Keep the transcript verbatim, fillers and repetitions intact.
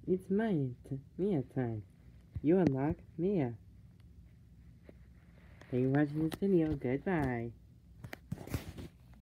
It's my t- Mia time. You unlock Mia. Thank you for watching this video. Goodbye.